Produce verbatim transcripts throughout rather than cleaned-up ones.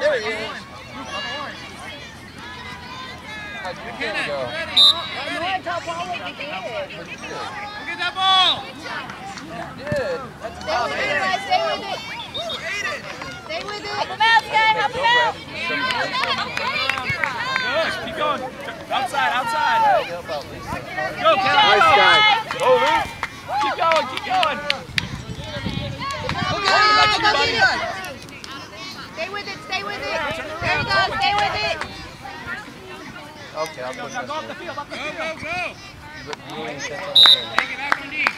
There he is. How'd you get it? Go? I know I told Paul what you did. What did you do? Get that ball! You did. That's Stay with it, right? Stay with it. Stay with it. Help him out, guy. Help him out. Good. Keep going. Outside, outside. Go, Cal. Nice guy. Go, Luke. Keep going, keep going. Go, go, go, get it. Stay with it, stay with it. There you go, stay with it. Okay, I'll put Go, this go off the in. field, off the Go, field. go, go. But you ain't set on the field. Take it back on knee.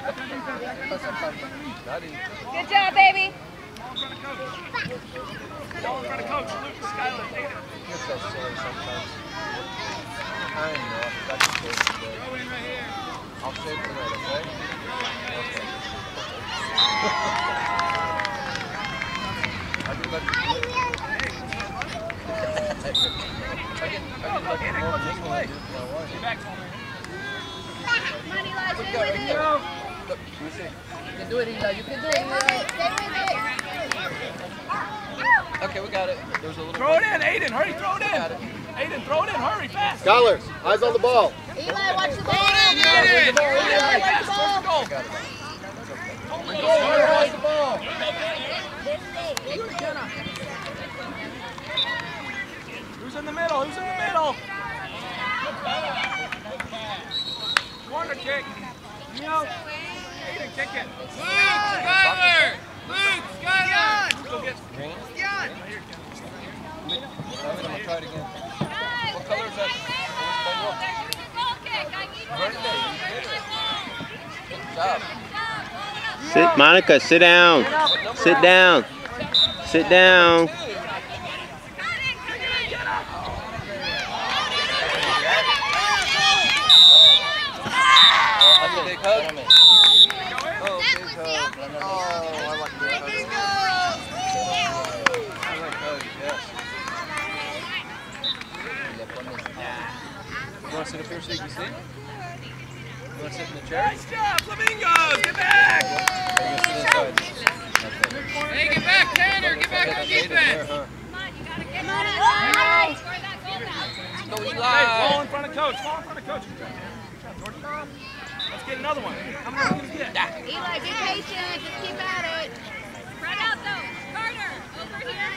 Not easy. Good job, baby. Ball in front of coach. Ball in front of coach. Luke, Skylar, take it. You're so silly sometimes. I know. I can save it today. Go in right here. I'll save it tonight, okay? Okay. I can let you do it. I can, I can let you more than you can do if I want. Get back, Coleman. Come on, Eli, stay Look, right with it. here. Look, let me see. You can do it, Eli. You can do Stay it. with it, stay with it. Okay, we got it. There's a little. Throw it in, Aiden. Hurry, throw it in. Got it. Aiden, throw it in. Hurry, fast. Skylar, eyes on the ball. Eli, watch the ball. Get it. Eli, watch the Fast, ball. towards the goal. Got it. Coleman, Go, go. watch the ball. Who's in the middle? Who's in the middle? Corner kick. No. Aiden, kick it. Luke, Skylar! Luke, Skylar! Go get. Green? John! I'm gonna try it again. What color is that? Birthday. Good job. Sit, Monica, sit down. Sit down. Sit down. That's a big hug. Oh, big hug. Oh, I like big hugs. I like hugs, yes. You want to sit up here so you can see? You want to sit in the chair? Nice job, Flamingos. Get back. Or you sit inside? Hey, get back, Tanner! Get back on defense! Huh? Come on, Eli. Go, Hey, Eli. ball in front of coach. Ball in front of coach. Let's get another one. How many can we get? Eli, be patient. Just keep at it. Spread out though. Carter, over here.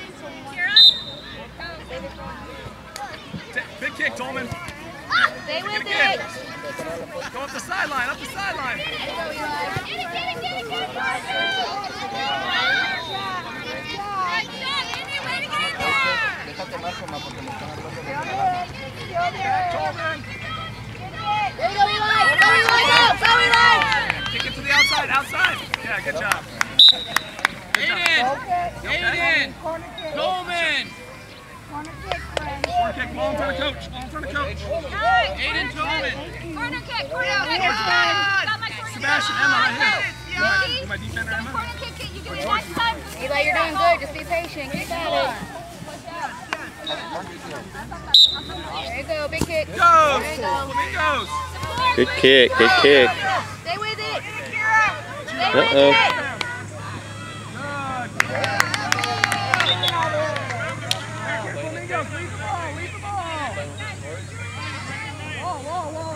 Kira. Big kick, Tolman. Stay with it. Go up the sideline, up the sideline. There you go, Eli. Get it, get it, get it, get it. Good shot, Andy. Way to get in there. Déjate más como porque me están hablando de la Tolman. There you go, Eli. Go, Eli. Go, go, Eli. Kick it to the outside, outside. Yeah, good job. Aiden! Aiden! Coleman! Corner kick, ball in front of coach. Ball in front of coach. Aiden Coleman! Corner kick, corner kick. Come on. Got my corner Sebastian, Emma, right here. You my defender, kick. Emma. Corner kick, kick. You give me next time. Eli, you're doing good. Just be patient. Keep at it. There you go. Big kick. Goes. There you go. Flamingos. Good kick, good kick. Stay with it. Stay with Uh-oh. it. Flamingos, lead the ball, lead the ball. Whoa, whoa, whoa.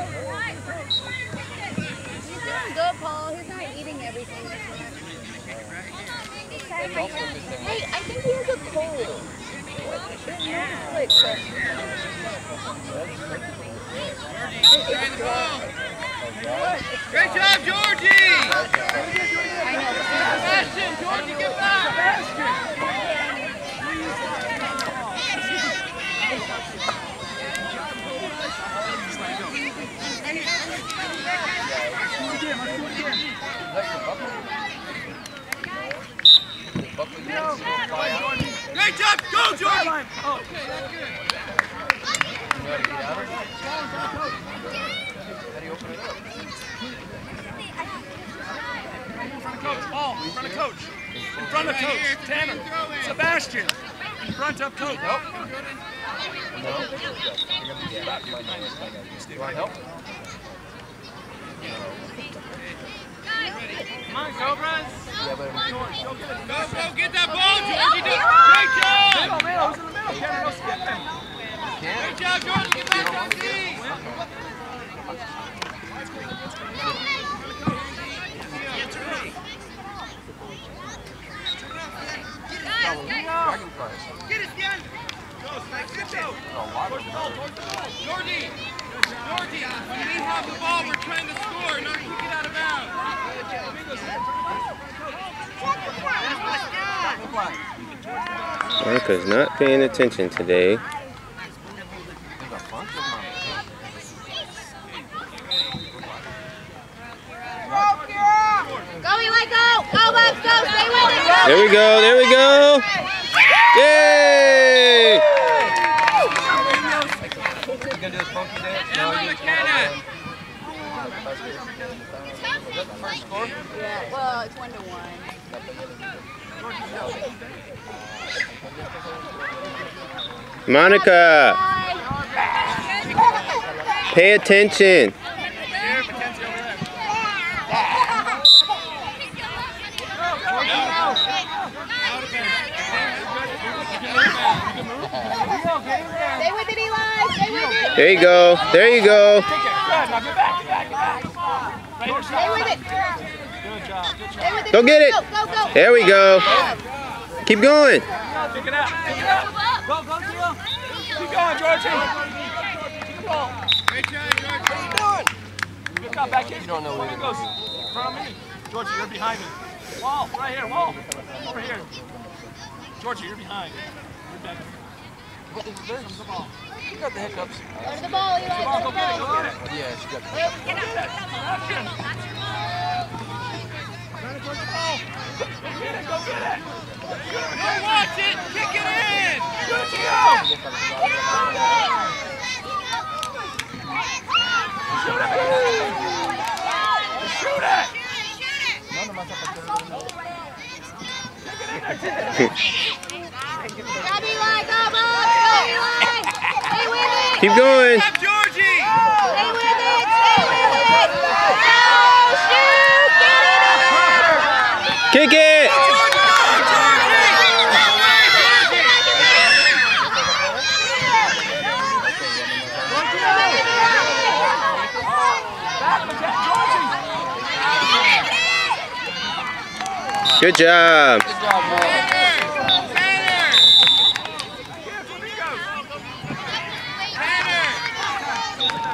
He's doing good, Paul. He's not eating everything this much. Hey, I think he has a cold. Like, Great job, Georgie! I know. Sebastian, Georgie, get back! Great job, go, Georgie! Oh, Okay, that's good. You know how to get out of it? How do you open it up? in front of coach. Ball in front of coach. In front of coach. Tanner. Sebastian. In front of coach. Nope. No. You want help? Come on, Cobras! Yeah, but Go, go, get that ball, Georgie! Great job! Cameron, no skipping. Good job, Jordan. Get back on D. Dragonflies. Jordy, Jordy, when we have the ball, we're trying to score, not kick it out of bounds. Monica's not paying attention today. Go, Eli, go! Go, Bucks, go! Stay with it! Go! There we go, there we go! Yay! You gonna do this funky dance? Emma No, you McKenna. Is that the first score? Yeah, well, it's one to one. Monica, pay attention. Stay with it, Eli! Stay with it! There you go, there you go. Kick it. Good. Now get back, get back, get back. Right here, Stay with it! Good job, good job. Stay with it! Go get it. Go, go, go! There we go. Keep going. Kick it out, kick it out. Go, go, Gio. Keep going, Georgie. Keep the ball. Great try, George. Good job, back in. You don't know where Here it goes. is. In front of me. Georgie, you're behind me. Wall, right here, wall. Over here. Georgie, you're behind. You're back. What is this? You got the hiccups. Go to the ball, Eli! Come on, Go go to the get it, ball! go get it. Yeah, she got the Get out! Action. Go get it, go get it. Go watch it. Kick it in. Good, Gio. Shoot it. Shoot it. Grab Eli! Go, Bucks! Go, Eli! Stay with it! Keep going. Up, Georgie. Stay with it! Stay with it! Go! Shoot! Get it! Kick it. Good job. Good job, man.